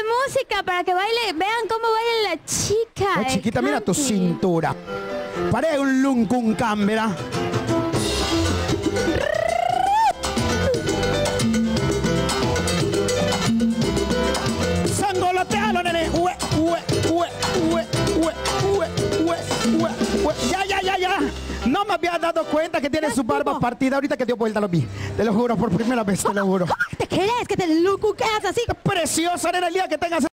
música para que baile. Vean cómo baila la chica. Oh, chiquita, mira tu cintura. Parece un luncun cámara. Sangolotealo, nene. Ya. No me había dado cuenta que tiene su barba partida. Ahorita que dio vuelta lo vi. Te lo juro, por primera vez, te lo juro. ¿Te crees que te lucuqueas así? Preciosa, nena, el día que tengas